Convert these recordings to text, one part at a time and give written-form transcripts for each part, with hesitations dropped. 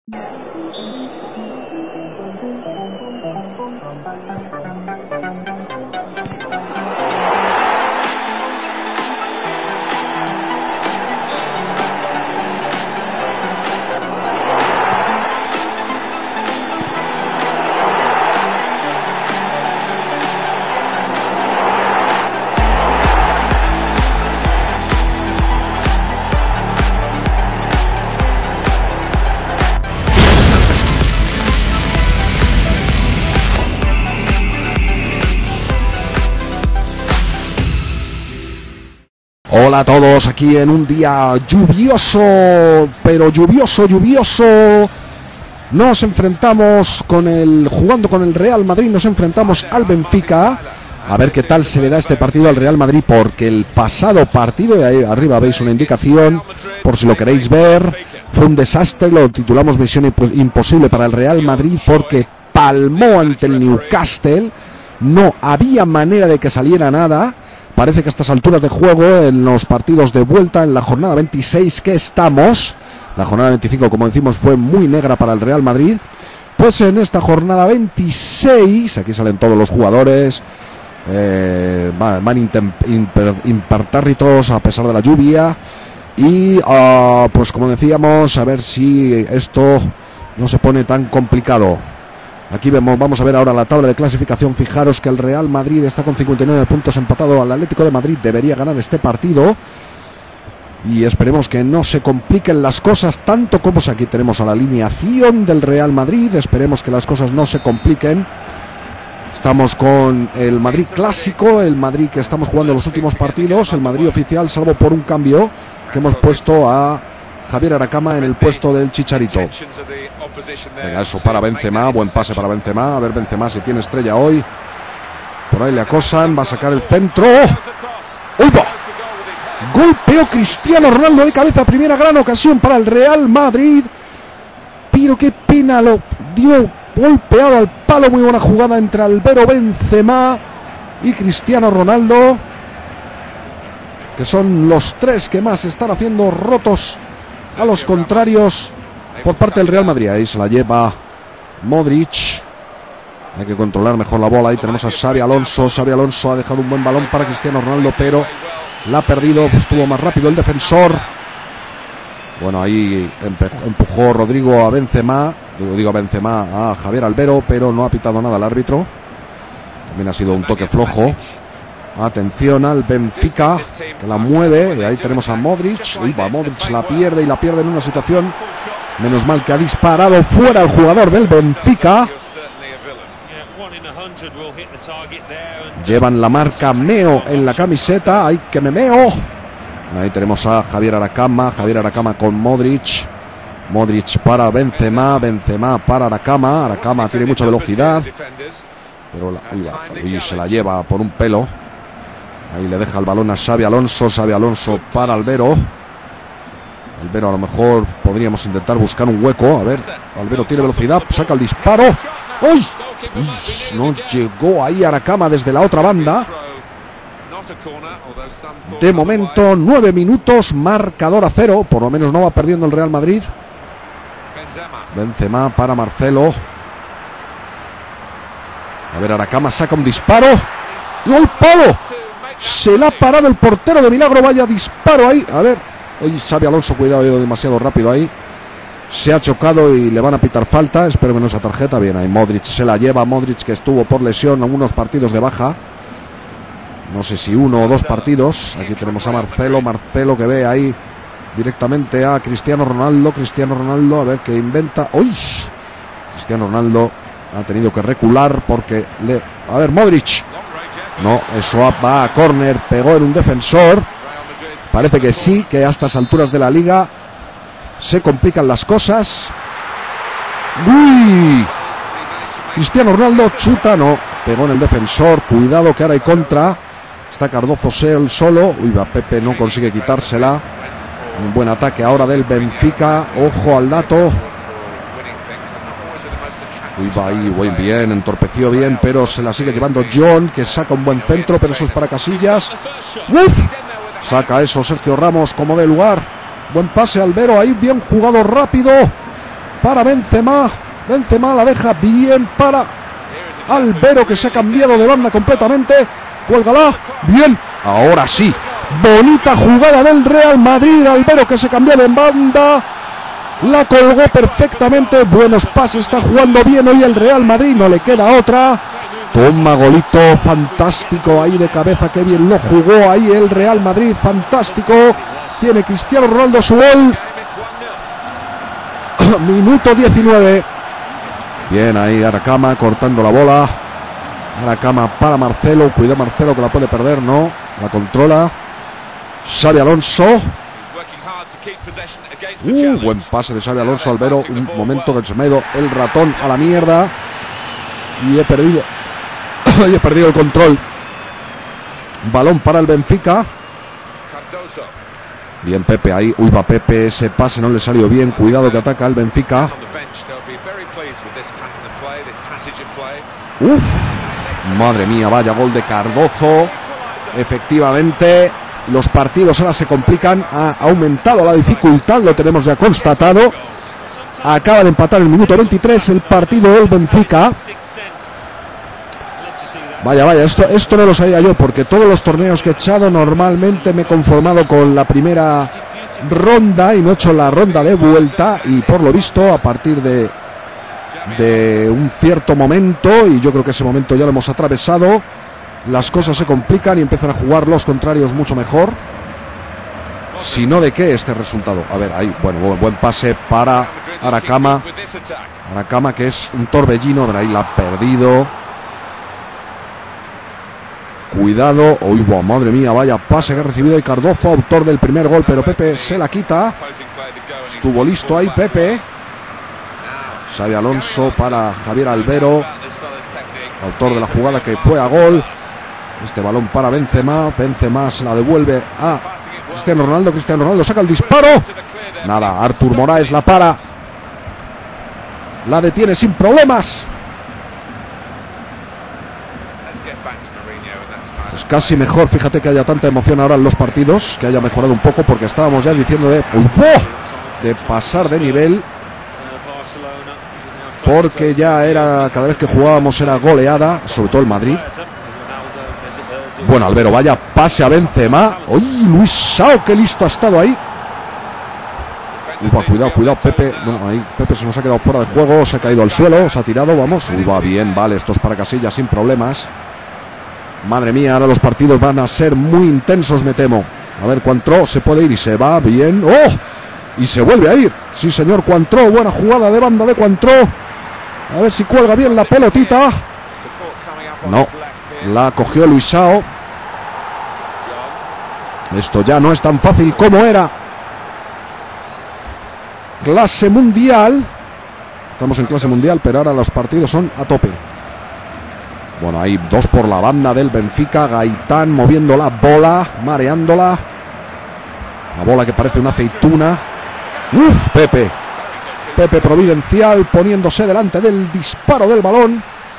Hola a todos, aquí en un día lluvioso, pero lluvioso. Nos enfrentamos jugando con el Real Madrid, nos enfrentamos al Benfica. A ver qué tal se le da este partido al Real Madrid, porque el pasado partido, y ahí arriba veis una indicación, por si lo queréis ver, fue un desastre. Lo titulamos Misión Imposible para el Real Madrid, porque palmó ante el Newcastle. No había manera de que saliera nada. Parece que a estas alturas de juego, en los partidos de vuelta, en la jornada 26 que estamos, la jornada 25, como decimos, fue muy negra para el Real Madrid. Pues en esta jornada 26, aquí salen todos los jugadores, van impertérritos a pesar de la lluvia. Y pues como decíamos, a ver si esto no se pone tan complicado. Aquí vamos a ver ahora la tabla de clasificación. Fijaros que el Real Madrid está con 59 puntos, empatado al Atlético de Madrid. Debería ganar este partido y esperemos que no se compliquen las cosas tanto como aquí tenemos a la alineación del Real Madrid. Esperemos que las cosas no se compliquen. Estamos con el Madrid clásico, el Madrid que estamos jugando los últimos partidos, el Madrid oficial, salvo por un cambio que hemos puesto a Javier Aracama en el puesto del Chicharito. Venga, eso para Benzema, buen pase para Benzema. A ver Benzema si tiene estrella hoy. Por ahí le acosan, va a sacar el centro. ¡Uy, va! Golpeó Cristiano Ronaldo de cabeza, primera gran ocasión para el Real Madrid. Pero qué pena, lo dio golpeado al palo. Muy buena jugada entre Álvaro Benzema y Cristiano Ronaldo, que son los tres que más están haciendo rotos a los contrarios por parte del Real Madrid. Ahí se la lleva Modric. Hay que controlar mejor la bola. Ahí tenemos a Xabi Alonso. Xabi Alonso ha dejado un buen balón para Cristiano Ronaldo, pero la ha perdido. Estuvo más rápido el defensor. Bueno, ahí empujó Rodrigo a Benzema. Digo a Benzema, a Javier Albero, pero no ha pitado nada el árbitro. También ha sido un toque flojo. Atención al Benfica, que la mueve. Y ahí tenemos a Modric. Uy, va, Modric la pierde y la pierde en una situación. Menos mal que ha disparado fuera el jugador del Benfica. Llevan la marca Meo en la camiseta. ¡Ay, que me meo! Ahí tenemos a Javier Aracama. Javier Aracama con Modric. Modric para Benzema. Benzema para Aracama. Aracama tiene mucha velocidad, pero y se la lleva por un pelo. Ahí le deja el balón a Xabi Alonso. Xabi Alonso para Albero. Albero, a lo mejor podríamos intentar buscar un hueco. A ver, Albero tiene velocidad, saca el disparo. ¡Uy! No llegó ahí Aracama desde la otra banda. De momento 9 minutos, marcador a 0. Por lo menos no va perdiendo el Real Madrid. Benzema para Marcelo. A ver, Aracama saca un disparo. ¡Gol, palo! Se la ha parado el portero de milagro. Vaya disparo ahí. A ver, hoy Xabi Alonso, cuidado, demasiado rápido ahí. Se ha chocado y le van a pitar falta. Espero que no sea tarjeta. Bien, ahí Modric se la lleva. Modric, que estuvo por lesión en unos partidos de baja. No sé si 1 o 2 partidos. Aquí tenemos a Marcelo. Marcelo que ve ahí directamente a Cristiano Ronaldo. Cristiano Ronaldo, a ver qué inventa. ¡Uy! Cristiano Ronaldo ha tenido que recular porque A ver, Modric. No, eso va a córner. Pegó en un defensor. Parece que sí, que a estas alturas de la liga se complican las cosas. ¡Uy! Cristiano Ronaldo chuta, no. Pegó en el defensor. Cuidado que ahora hay contra. Está Cardozo solo. Uy, va, Pepe no consigue quitársela. Un buen ataque ahora del Benfica. Ojo al dato. Uy, va ahí, muy bien, entorpeció bien, pero se la sigue llevando John, que saca un buen centro, pero eso es para Casillas. ¡Uf! Saca eso Sergio Ramos como de lugar. Buen pase Albero, ahí bien jugado, rápido. para Benzema. Benzema la deja bien para Albero, que se ha cambiado de banda completamente. Cuélgala. Bien. Ahora sí. Bonita jugada del Real Madrid. Albero, que se cambió de banda. La colgó perfectamente. Buenos pases. Está jugando bien hoy el Real Madrid. No le queda otra. Toma, golito fantástico ahí de cabeza. Qué bien lo jugó ahí el Real Madrid. Fantástico. Tiene Cristiano Ronaldo su gol. Minuto 19. Bien ahí Aracama cortando la bola. Aracama para Marcelo. Cuidado Marcelo, que la puede perder. No, la controla Xabi Alonso. Buen pase de Xabi Alonso. Albero, un momento que se me ha ido el ratón a la mierda y he perdido el control. Balón para el Benfica. Bien Pepe ahí. Uy, va Pepe, ese pase no le salió bien. Cuidado que ataca el Benfica. Uf, madre mía, vaya gol de Cardozo. Efectivamente, los partidos ahora se complican. Ha aumentado la dificultad, lo tenemos ya constatado. Acaba de empatar el minuto 23 el partido del Benfica. Vaya, esto no lo sabía yo, porque todos los torneos que he echado normalmente me he conformado con la primera ronda y no he hecho la ronda de vuelta, y por lo visto a partir de un cierto momento, y yo creo que ese momento ya lo hemos atravesado, las cosas se complican y empiezan a jugar los contrarios mucho mejor. Si no, ¿de qué este resultado? A ver, ahí, bueno, buen pase para Aracama. Aracama, que es un torbellino, pero ahí la ha perdido. Cuidado, uy, madre mía, vaya pase que ha recibido y Cardozo, autor del primer gol, pero Pepe se la quita. Estuvo listo ahí Pepe. Xabi Alonso para Javier Albero, autor de la jugada que fue a gol. Este balón para Benzema. Benzema se la devuelve a Cristiano Ronaldo. Cristiano Ronaldo saca el disparo. Nada, Artur Moraes la para. La detiene sin problemas. Pues casi mejor, fíjate que haya tanta emoción ahora en los partidos, que haya mejorado un poco, porque estábamos ya diciendo de pasar de nivel, porque ya era, cada vez que jugábamos era goleada, sobre todo el Madrid. Bueno, Albero, vaya pase a Benzema. ¡Uy, Luis Sao, qué listo ha estado ahí! Cuidado, Pepe. No, ahí Pepe se nos ha quedado fuera de juego, se ha caído al suelo, se ha tirado, vamos. Va bien, vale, esto es para Casillas sin problemas. Madre mía, ahora los partidos van a ser muy intensos, me temo. A ver, Cuantró se puede ir y se va bien. ¡Oh! Y se vuelve a ir. Sí, señor, Cuantró. Buena jugada de banda de Cuantró. A ver si cuelga bien la pelotita. No, la cogió Luisao. Esto ya no es tan fácil como era. Clase mundial. Estamos en clase mundial, pero ahora los partidos son a tope. Bueno, hay dos por la banda del Benfica. Gaitán moviendo la bola, mareándola. La bola que parece una aceituna. ¡Uf! Pepe providencial poniéndose delante del disparo del balón.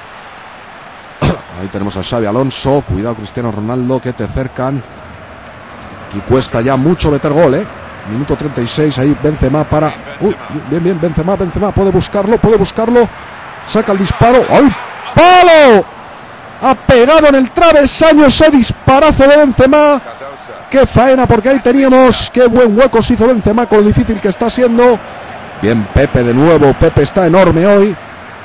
Ahí tenemos a Xabi Alonso. Cuidado, Cristiano Ronaldo, que te cercan. Aquí cuesta ya mucho meter gol, ¿eh? Minuto 36, ahí Benzema para... Bien, Benzema, puede buscarlo. Saca el disparo. ¡Al palo! Ha pegado en el travesaño ese disparazo de Benzema. Qué faena, porque ahí teníamos. Qué buen hueco se hizo Benzema con lo difícil que está siendo. Bien, Pepe de nuevo. Pepe está enorme hoy.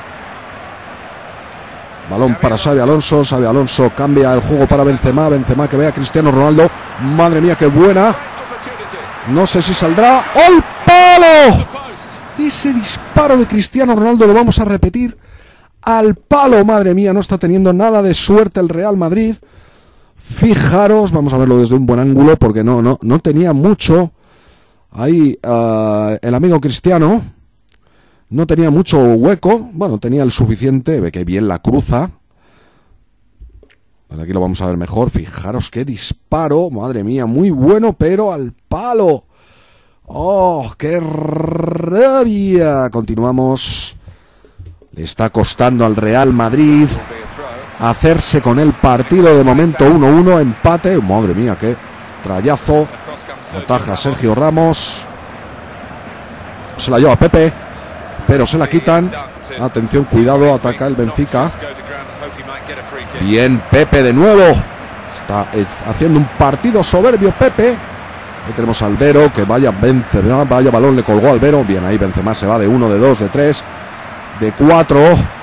Balón para Xabi Alonso. Xabi Alonso cambia el juego para Benzema. Benzema que ve a Cristiano Ronaldo. Madre mía, qué buena. No sé si saldrá. ¡Al palo! Ese disparo de Cristiano Ronaldo lo vamos a repetir. Al palo, madre mía, no está teniendo nada de suerte el Real Madrid. Fijaros, vamos a verlo desde un buen ángulo, porque no tenía mucho. Ahí el amigo Cristiano no tenía mucho hueco. Bueno, tenía el suficiente. Ve que bien la cruza. Pues aquí lo vamos a ver mejor. Fijaros qué disparo, madre mía, muy bueno, pero al palo. ¡Oh, qué rabia! Continuamos. Le está costando al Real Madrid hacerse con el partido. De momento 1-1, empate. Madre mía, qué trayazo. Ataja Sergio Ramos. Se la lleva Pepe pero se la quitan. Atención, cuidado, ataca el Benfica. Bien, Pepe de nuevo. Está haciendo un partido soberbio Pepe. Ahí tenemos a Albero, que vaya Benzema, vaya balón le colgó a Albero. Bien, ahí Benzema se va de 1, de 2, de 3, de 4.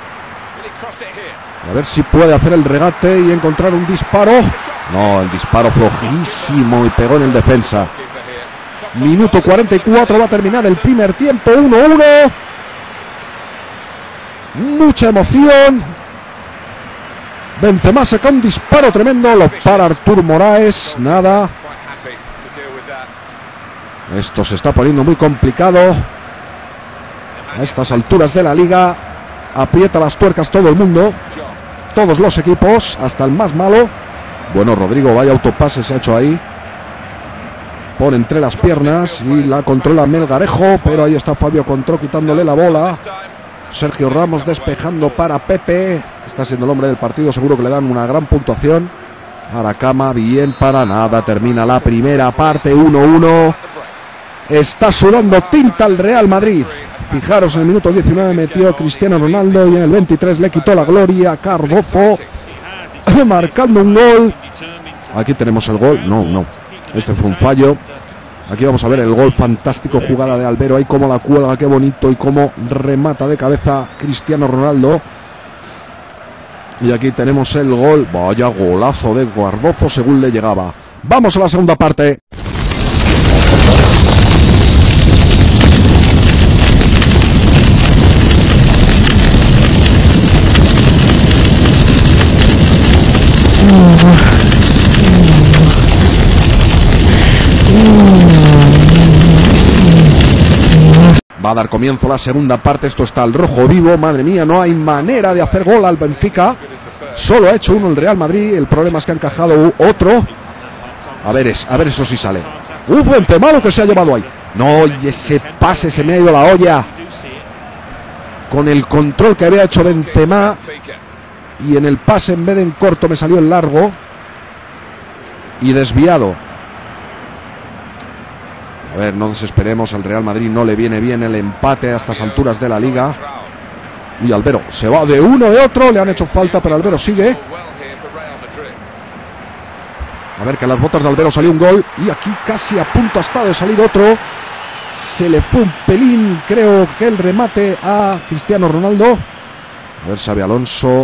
A ver si puede hacer el regate y encontrar un disparo. No, el disparo flojísimo y pegó en el defensa. Minuto 44, va a terminar el primer tiempo, 1-1. Mucha emoción. Benzema saca un disparo tremendo, lo para Artur Moraes, nada. Esto se está poniendo muy complicado. A estas alturas de la liga aprieta las tuercas todo el mundo, todos los equipos, hasta el más malo. Bueno, Rodrigo, vaya autopase se ha hecho ahí. Pone entre las piernas y la controla Melgarejo, pero ahí está Fabio Contró quitándole la bola. Sergio Ramos despejando para Pepe, que está siendo el hombre del partido, seguro que le dan una gran puntuación. Aracama, bien, para nada, termina la primera parte, 1-1. Está sudando tinta el Real Madrid. Fijaros, en el minuto 19 metió Cristiano Ronaldo y en el 23 le quitó la gloria a Cardozo, marcando un gol. Aquí tenemos el gol, no, este fue un fallo. Aquí vamos a ver el gol, fantástico, jugada de Albero, ahí como la cuelga, qué bonito, y cómo remata de cabeza Cristiano Ronaldo. Y aquí tenemos el gol, vaya golazo de Cardozo según le llegaba. Vamos a la segunda parte. Va a dar comienzo la segunda parte. Esto está al rojo vivo. Madre mía, no hay manera de hacer gol al Benfica. Solo ha hecho uno el Real Madrid. El problema es que ha encajado otro. A ver eso sí sale. Benzema lo que se ha llevado ahí. No, y ese pase se me ha ido la olla. Con el control que había hecho Benzema. Y en el pase, en vez de en corto, me salió en largo. Y desviado. A ver, no desesperemos, al Real Madrid no le viene bien el empate a estas alturas de la liga. Y Albero se va de uno, de otro, le han hecho falta, pero Albero sigue. A ver, que a las botas de Albero salió un gol. Y aquí casi a punto está de salir otro. Se le fue un pelín, creo que el remate a Cristiano Ronaldo. A ver, Xabi Alonso.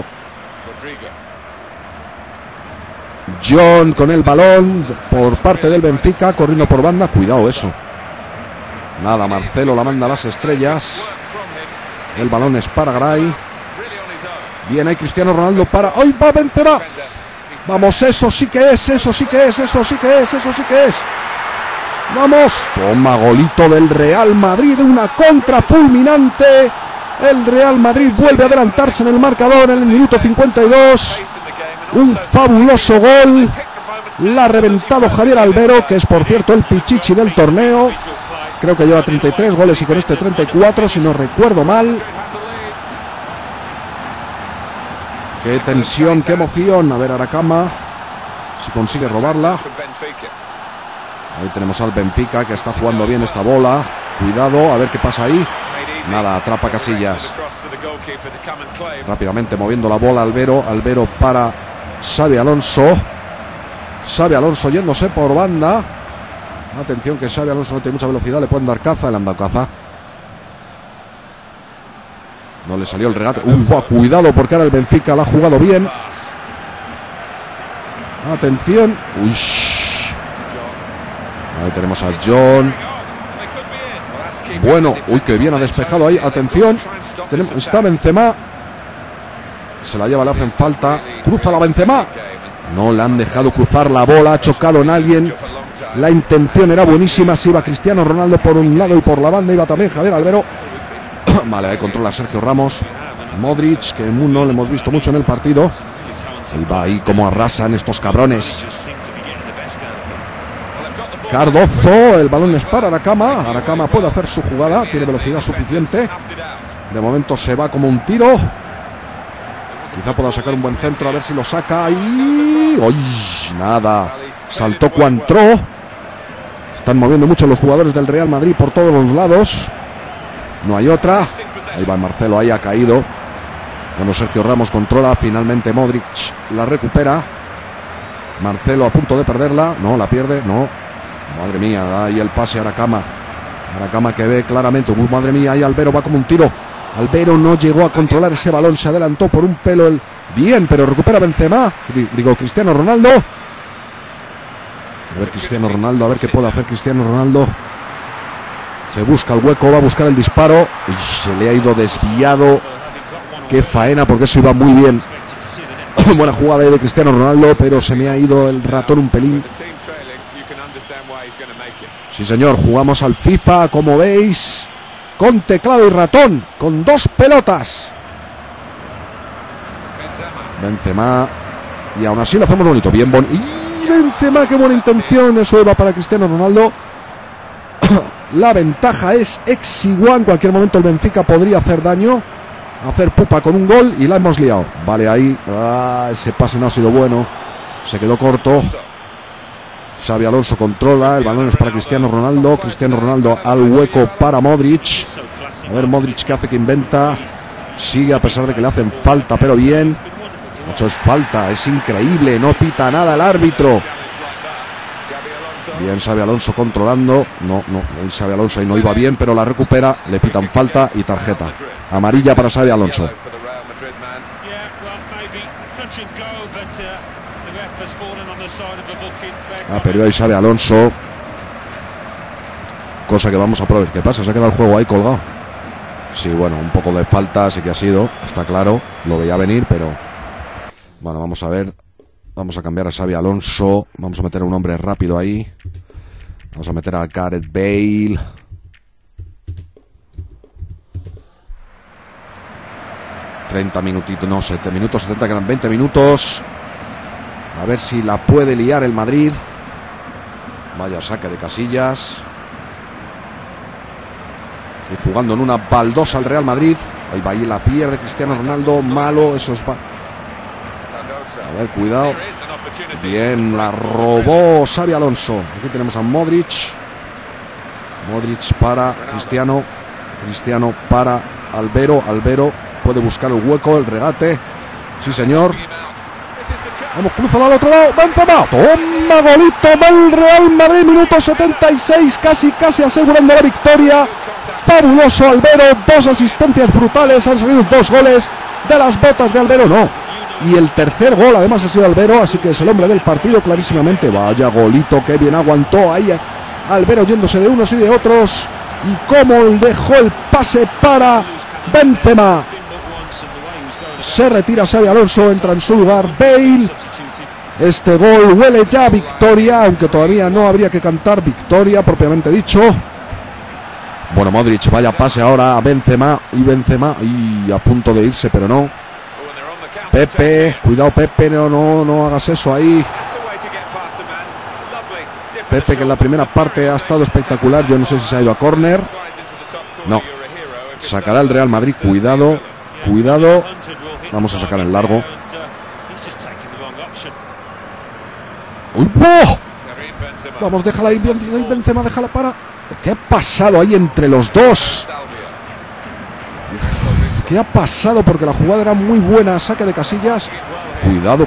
John con el balón por parte del Benfica, corriendo por banda. Cuidado eso. Nada, Marcelo la manda a las estrellas. El balón es para Garay. Bien, hay Cristiano Ronaldo para... ¡Ay, va Benzema! Vamos, eso sí que es, eso sí que es, eso sí que es, eso sí que es. Vamos. Toma, golito del Real Madrid, una contra fulminante. El Real Madrid vuelve a adelantarse en el marcador en el minuto 52. Un fabuloso gol. La ha reventado Javier Albero, que es por cierto el pichichi del torneo. Creo que lleva 33 goles y con este 34, si no recuerdo mal. Qué tensión, qué emoción. A ver, Aracama, si consigue robarla. Ahí tenemos al Benfica, que está jugando bien esta bola. Cuidado, a ver qué pasa ahí. Nada, atrapa Casillas. Rápidamente moviendo la bola Albero. Albero para Xabi Alonso. Xabi Alonso yéndose por banda. Atención que Xabi Alonso no tiene mucha velocidad. Le pueden dar caza, le han dado caza. No le salió el regate. Cuidado porque ahora el Benfica la ha jugado bien. Atención. Ahí tenemos a John. Bueno, qué bien ha despejado ahí. Atención. Está Benzema. Se la lleva, le hacen falta. Cruza la Benzema. No le han dejado cruzar la bola. Ha chocado en alguien. La intención era buenísima. Se iba Cristiano Ronaldo por un lado y por la banda iba también Javier Albero. Vale, ahí controla Sergio Ramos. Modric, que no le hemos visto mucho en el partido. Y va ahí como arrasan estos cabrones. Cardozo, el balón es para Aracama. Aracama puede hacer su jugada, tiene velocidad suficiente. De momento se va como un tiro. Quizá pueda sacar un buen centro, a ver si lo saca. ¡Ay! Nada. Saltó Coentró. Están moviendo mucho los jugadores del Real Madrid por todos los lados. No hay otra. Ahí va Marcelo, ahí ha caído. Bueno, Sergio Ramos controla, finalmente Modric la recupera. Marcelo a punto de perderla, no, la pierde, no. Madre mía, ahí el pase a Aracama. Aracama que ve claramente, madre mía, ahí Albero va como un tiro. Albero no llegó a controlar ese balón, se adelantó por un pelo el... Bien, pero recupera Benzema, digo Cristiano Ronaldo. A ver Cristiano Ronaldo, a ver qué puede hacer Cristiano Ronaldo. Se busca el hueco, va a buscar el disparo. Y se le ha ido desviado. Qué faena, porque eso iba muy bien. Buena jugada de Cristiano Ronaldo, pero se me ha ido el ratón un pelín. Sí señor, jugamos al FIFA, como veis, con teclado y ratón, con 2 pelotas. Benzema, y aún así lo hacemos bonito, bien bonito. Y Benzema, qué buena intención, eso va para Cristiano Ronaldo. La ventaja es exigua, en cualquier momento el Benfica podría hacer daño, hacer pupa con un gol, y la hemos liado. Vale, ahí, ese pase no ha sido bueno, se quedó corto. Xabi Alonso controla, el balón es para Cristiano Ronaldo. Cristiano Ronaldo al hueco para Modric. A ver Modric qué hace, que inventa. Sigue a pesar de que le hacen falta, pero bien. Mucho es falta, es increíble, no pita nada el árbitro. Bien Xabi Alonso controlando. No, el Xabi Alonso ahí no iba bien, pero la recupera, le pitan falta y tarjeta. Amarilla para Xabi Alonso. Pero ahí Xabi Alonso. Cosa que vamos a probar. ¿Qué pasa? Se ha quedado el juego ahí colgado. Sí, bueno, un poco de falta sí que ha sido, está claro. Lo veía venir, pero... Bueno, vamos a ver. Vamos a cambiar a Xabi Alonso. Vamos a meter a un hombre rápido ahí. Vamos a meter a Gareth Bale. ...30 minutitos, no, 7 minutos, 70, quedan 20 minutos. A ver si la puede liar el Madrid. Vaya saque de Casillas. Y jugando en una baldosa al Real Madrid. Ahí va, ahí la pierde Cristiano Ronaldo. Malo, eso es... A ver, cuidado. Bien, la robó Xabi Alonso. Aquí tenemos a Modric. Modric para Cristiano. Cristiano para Albero. Albero puede buscar el hueco, el regate. Sí, señor. Vamos, cruzado al otro lado. Benzema. Toma, golito del Real Madrid. Minuto 76. Casi asegurando la victoria. Fabuloso Albero. 2 asistencias brutales. Han salido 2 goles de las botas de Albero. No. Y el tercer gol además ha sido Albero. Así que es el hombre del partido clarísimamente. Vaya golito. Que bien aguantó ahí Albero yéndose de unos y de otros. Y cómo dejó el pase para Benzema. Se retira Xabi Alonso. Entra en su lugar Bale. Este gol huele ya a victoria, aunque todavía no habría que cantar victoria propiamente dicho. Bueno, Modric, vaya pase ahora a Benzema. Y Benzema, y a punto de irse, pero no. Pepe, cuidado Pepe, no hagas eso ahí. Pepe, que en la primera parte ha estado espectacular. Yo no sé si se ha ido a córner. No. Sacará el Real Madrid, cuidado. Vamos a sacar el largo. ¡Uy, oh! Vamos, déjala ahí, Benzema, déjala para. ¿Qué ha pasado ahí entre los dos? Uf, ¿qué ha pasado? Porque la jugada era muy buena. Saque de Casillas. Cuidado,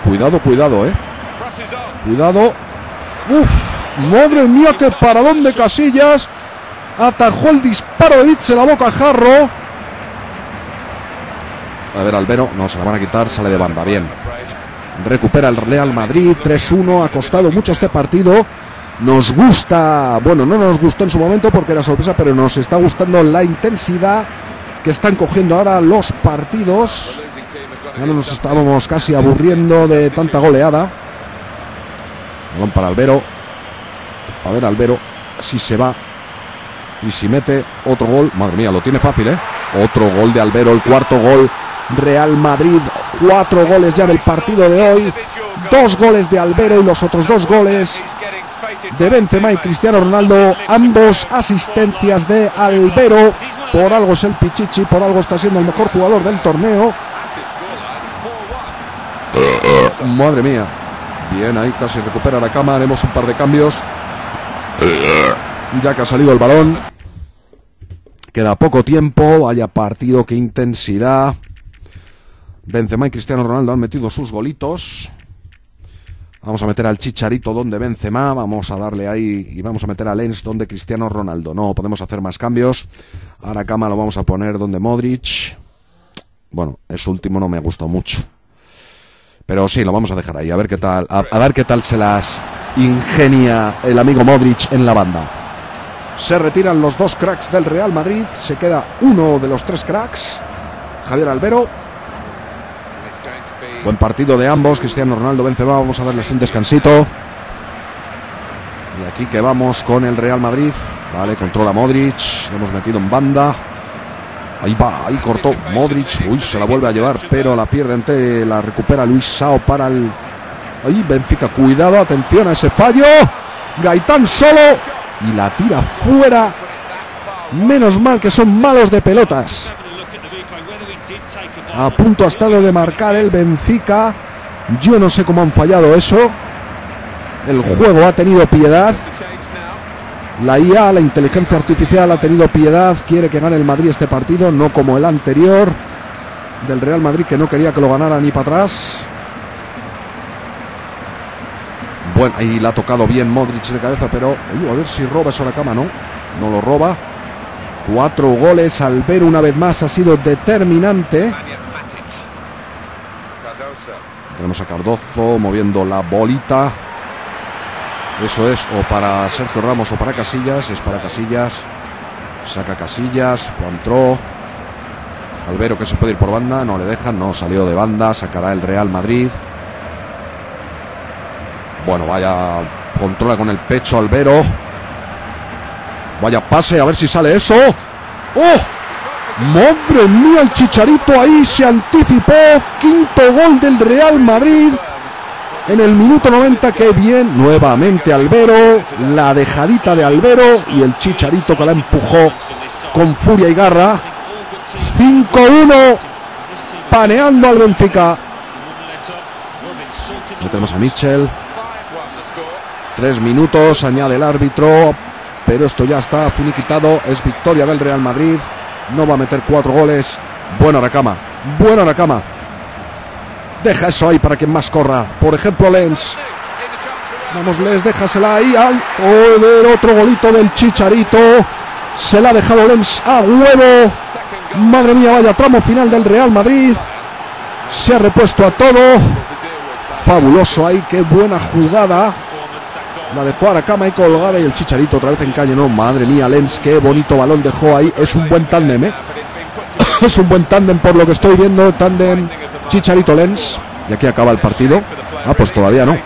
Cuidado. Uf, madre mía, qué paradón de Casillas. Atajó el disparo de Mitchell a bocajarro. A ver, Albero, no, se la van a quitar, sale de banda, bien. Recupera el Real Madrid, 3-1, ha costado mucho este partido. Nos gusta, bueno, no nos gustó en su momento porque era sorpresa, pero nos está gustando la intensidad que están cogiendo ahora los partidos. Ya no nos estábamos casi aburriendo de tanta goleada. Balón para Albero. A ver, Albero, si se va y si mete otro gol, madre mía, lo tiene fácil, ¿eh? Otro gol de Albero, el cuarto gol. Real Madrid, 4 goles ya del partido de hoy. 2 goles de Albero y los otros 2 goles de Benzema y Cristiano Ronaldo. Ambos asistencias de Albero. Por algo es el Pichichi, por algo está siendo el mejor jugador del torneo. Madre mía. Bien, ahí casi recupera la cama. Haremos un par de cambios, ya que ha salido el balón. Queda poco tiempo, vaya partido, qué intensidad. Benzema y Cristiano Ronaldo han metido sus golitos. Vamos a meter al Chicharito donde Benzema, vamos a darle ahí y vamos a meter a Lens donde Cristiano Ronaldo. No podemos hacer más cambios. Ahora Cama lo vamos a poner donde Modric. Bueno, ese último no me gustó mucho. Pero sí, lo vamos a dejar ahí, a ver qué tal, a ver qué tal se las ingenia el amigo Modric en la banda. Se retiran los dos cracks del Real Madrid, se queda uno de los tres cracks, Javier Albero. Buen partido de ambos, Cristiano Ronaldo, Benzema, vamos a darles un descansito. Y aquí que vamos con el Real Madrid, vale, controla Modric, lo hemos metido en banda. Ahí va, ahí cortó Modric, uy, se la vuelve a llevar, pero la pierde la recupera Luis Sao para el... Ahí Benfica, cuidado, atención a ese fallo. Gaitán solo y la tira fuera. Menos mal que son malos de pelotas. A punto ha estado de marcar el Benfica. Yo no sé cómo han fallado eso. El juego ha tenido piedad. La IA, la inteligencia artificial, ha tenido piedad. Quiere que gane el Madrid este partido, no como el anterior del Real Madrid, que no quería que lo ganara ni para atrás. Bueno, ahí la ha tocado bien Modric de cabeza, pero a ver si roba eso a la cama. No lo roba. 4 goles. Albero una vez más ha sido determinante. Tenemos a Cardozo moviendo la bolita. Eso es, o para Sergio Ramos o para Casillas. Es para Casillas. Saca Casillas, entró Albero, que se puede ir por banda. No le dejan, no salió de banda. Sacará el Real Madrid. Bueno, vaya, controla con el pecho Albero. Vaya pase, a ver si sale eso. ¡Oh! ¡Madre mía! El Chicharito ahí se anticipó. Quinto gol del Real Madrid en el minuto 90. ¡Qué bien! Nuevamente Albero. La dejadita de Albero y el Chicharito que la empujó con furia y garra. 5-1. Paneando al Benfica. Ya tenemos a Mitchell. 3 minutos, añade el árbitro, pero esto ya está finiquitado. Es victoria del Real Madrid. No va a meter 4 goles. Bueno Nakama, bueno Nakama. Deja eso ahí para quien más corra. Por ejemplo Lens. Vamos Lens, déjasela ahí al... otro golito del Chicharito. Se la ha dejado Lens a huevo. Madre mía, vaya tramo final del Real Madrid. Se ha repuesto a todo. Fabuloso ahí, qué buena jugada. La dejó Aracama ahí colgada y el Chicharito otra vez en calle. No, madre mía, Lens, qué bonito balón dejó ahí. Es un buen tándem, Es un buen tándem por lo que estoy viendo. Tándem Chicharito-Lens. Y aquí acaba el partido. Ah, pues todavía no.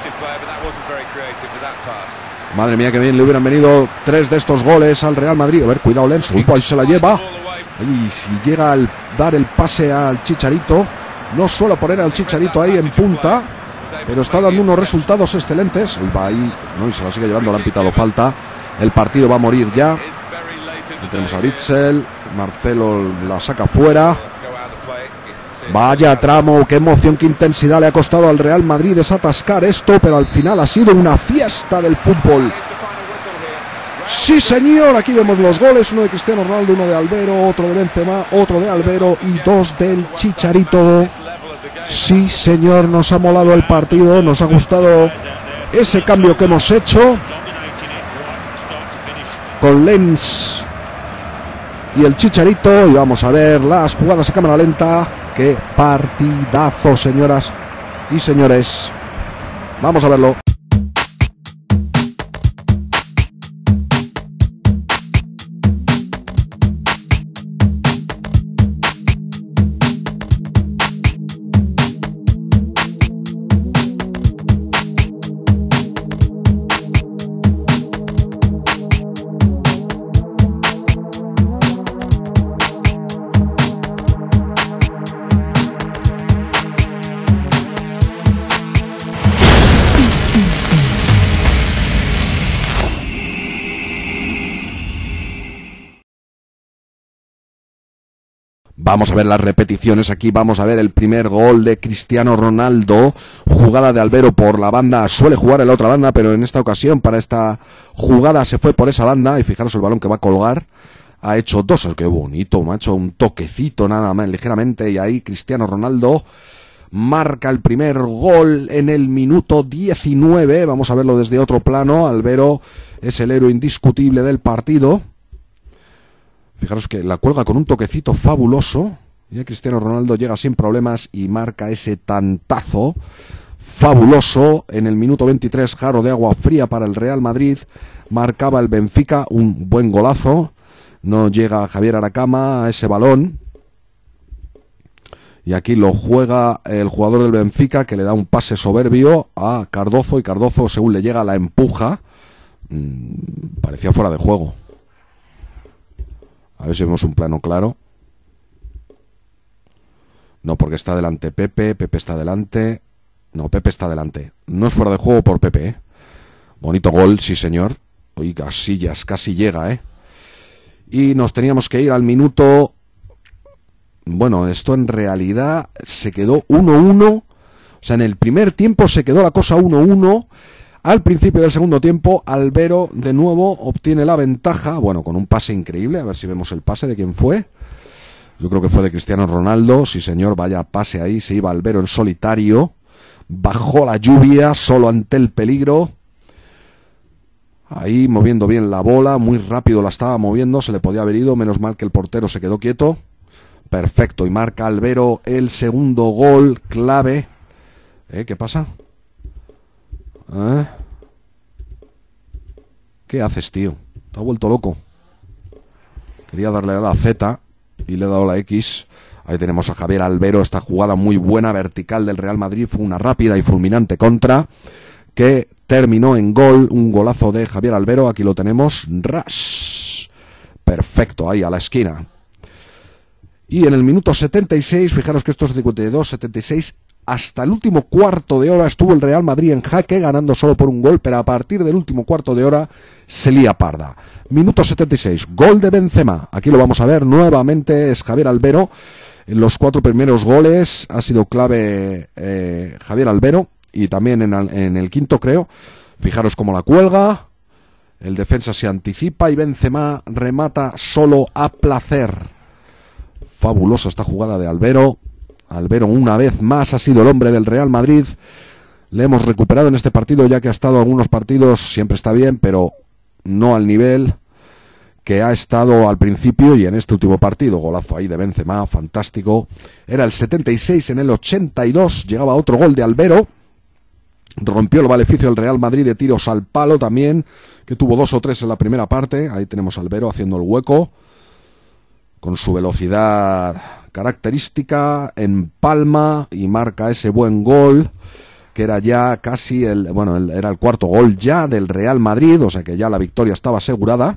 Madre mía, que bien le hubieran venido 3 de estos goles al Real Madrid. A ver, cuidado Lens. Uy, pues ahí se la lleva. Y si llega a dar el pase al Chicharito. No suelo poner al Chicharito ahí en punta, pero está dando unos resultados excelentes. Y va ahí, ¿no? Y se la sigue llevando, le han pitado falta. El partido va a morir ya. Y tenemos a Bitzel. Marcelo la saca fuera. Vaya tramo, qué emoción, qué intensidad le ha costado al Real Madrid desatascar esto, pero al final ha sido una fiesta del fútbol. Sí señor, aquí vemos los goles, uno de Cristiano Ronaldo, uno de Albero, otro de Benzema, otro de Albero y 2 del Chicharito. Sí señor, nos ha molado el partido, nos ha gustado ese cambio que hemos hecho con Lens y el Chicharito. Y vamos a ver las jugadas a cámara lenta. Qué partidazo, señoras y señores. Vamos a verlo. Vamos a ver las repeticiones aquí, vamos a ver el primer gol de Cristiano Ronaldo, jugada de Albero por la banda, suele jugar en la otra banda, pero en esta ocasión para esta jugada se fue por esa banda, y fijaros el balón que va a colgar, ha hecho dos. ¡Qué bonito! Me ha hecho un toquecito nada más, ligeramente, y ahí Cristiano Ronaldo marca el primer gol en el minuto 19. Vamos a verlo desde otro plano. Albero es el héroe indiscutible del partido. Fijaros que la cuelga con un toquecito fabuloso. Y Cristiano Ronaldo llega sin problemas y marca ese tantazo fabuloso en el minuto 23. Jarro de agua fría para el Real Madrid. Marcaba el Benfica, un buen golazo. No llega Javier Aracama a ese balón. Y aquí lo juega el jugador del Benfica, que le da un pase soberbio a Cardozo, y Cardozo, según le llega, la empuja. Parecía fuera de juego. A ver si vemos un plano claro. No, porque está delante Pepe. Pepe está delante. No, Pepe está delante. No es fuera de juego por Pepe, ¿eh? Bonito gol, sí señor. Oiga, casi llega, ¿eh? Y nos teníamos que ir al minuto... Bueno, esto en realidad se quedó 1-1. O sea, en el primer tiempo se quedó la cosa 1-1. Al principio del segundo tiempo, Albero de nuevo obtiene la ventaja. Bueno, con un pase increíble. A ver si vemos el pase de quién fue. Yo creo que fue de Cristiano Ronaldo. Sí, señor, vaya pase ahí. Se iba Albero en solitario. Bajó la lluvia, solo ante el peligro. Ahí moviendo bien la bola. Muy rápido la estaba moviendo. Se le podía haber ido. Menos mal que el portero se quedó quieto. Perfecto. Y marca Albero el segundo gol clave. ¿Qué pasa? ¿Qué haces, tío? Te ha vuelto loco. Quería darle a la Z y le he dado la X. Ahí tenemos a Javier Albero. Esta jugada muy buena vertical del Real Madrid fue una rápida y fulminante contra que terminó en gol. Un golazo de Javier Albero. Aquí lo tenemos. Ras. Perfecto, ahí a la esquina. Y en el minuto 76, fijaros que esto es 52, 76, hasta el último cuarto de hora estuvo el Real Madrid en jaque, ganando solo por un gol, pero a partir del último cuarto de hora se lía parda. Minuto 76, gol de Benzema. Aquí lo vamos a ver nuevamente, es Javier Albero. En los 4 primeros goles ha sido clave Javier Albero, y también en el quinto, creo. Fijaros cómo la cuelga, el defensa se anticipa y Benzema remata solo a placer. Fabulosa esta jugada de Albero. Albero una vez más ha sido el hombre del Real Madrid. Le hemos recuperado en este partido, ya que ha estado en algunos partidos, siempre está bien, pero no al nivel que ha estado al principio y en este último partido. Golazo ahí de Benzema, fantástico. Era el 76, en el 82 llegaba otro gol de Albero. Rompió el maleficio del Real Madrid de tiros al palo también, que tuvo 2 o 3 en la primera parte. Ahí tenemos a Albero haciendo el hueco. Con su velocidad característica, empalma y marca ese buen gol, que era ya casi era el cuarto gol ya del Real Madrid, o sea que ya la victoria estaba asegurada.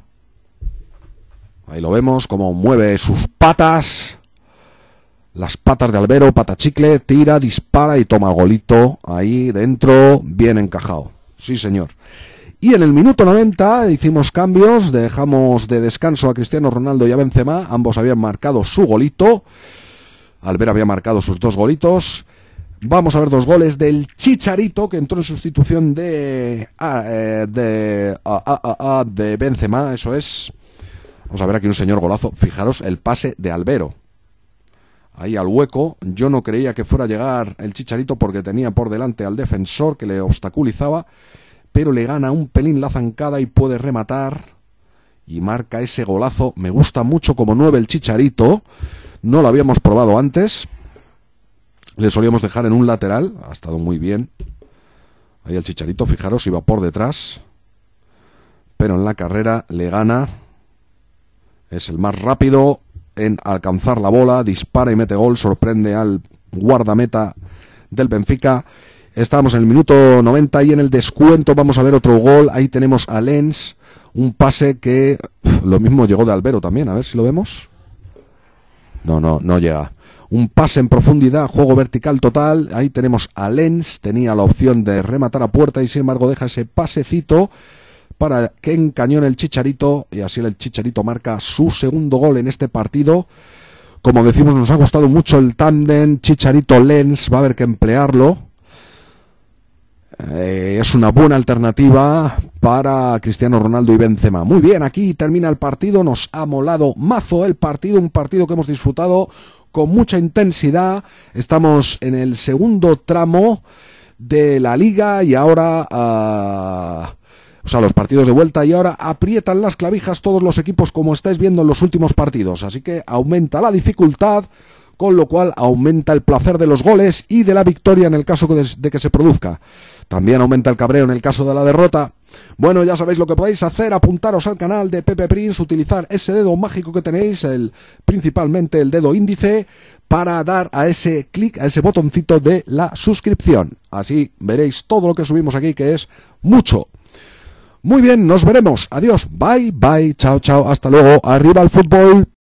Ahí lo vemos, cómo mueve sus patas, las patas de Albero, pata chicle, tira, dispara y toma el golito ahí dentro, bien encajado. Sí, señor. Y en el minuto 90 hicimos cambios, dejamos de descanso a Cristiano Ronaldo y a Benzema. Ambos habían marcado su golito. Albero había marcado sus 2 golitos. Vamos a ver 2 goles del Chicharito, que entró en sustitución de Benzema, eso es. Vamos a ver aquí un señor golazo. Fijaros el pase de Albero. Ahí al hueco. Yo no creía que fuera a llegar el Chicharito porque tenía por delante al defensor que le obstaculizaba, pero le gana un pelín la zancada y puede rematar y marca ese golazo. Me gusta mucho como 9 el Chicharito, no lo habíamos probado antes, le solíamos dejar en un lateral, ha estado muy bien. Ahí el Chicharito, fijaros, iba por detrás, pero en la carrera le gana, es el más rápido en alcanzar la bola, dispara y mete gol, sorprende al guardameta del Benfica. Estábamos en el minuto 90 y en el descuento vamos a ver otro gol. Ahí tenemos a Lens, un pase que lo mismo llegó de Albero también, a ver si lo vemos. No llega. Un pase en profundidad, juego vertical total. Ahí tenemos a Lens, tenía la opción de rematar a puerta y sin embargo deja ese pasecito para que encañone el Chicharito, y así el Chicharito marca su segundo gol en este partido. Como decimos, nos ha gustado mucho el tándem Chicharito-Lens, va a haber que emplearlo. es una buena alternativa para Cristiano Ronaldo y Benzema. Muy bien, aquí termina el partido, nos ha molado mazo el partido, un partido que hemos disfrutado con mucha intensidad. Estamos en el segundo tramo de la liga y ahora, o sea, los partidos de vuelta, y ahora aprietan las clavijas todos los equipos, como estáis viendo en los últimos partidos, así que aumenta la dificultad, con lo cual aumenta el placer de los goles y de la victoria en el caso de que se produzca. También aumenta el cabreo en el caso de la derrota. Bueno, ya sabéis lo que podéis hacer: apuntaros al canal de Pepe Prince, utilizar ese dedo mágico que tenéis, principalmente el dedo índice, para dar a ese clic, a ese botoncito de la suscripción. Así veréis todo lo que subimos aquí, que es mucho. Muy bien, nos veremos. Adiós, bye, bye, chao, chao, hasta luego. Arriba el fútbol.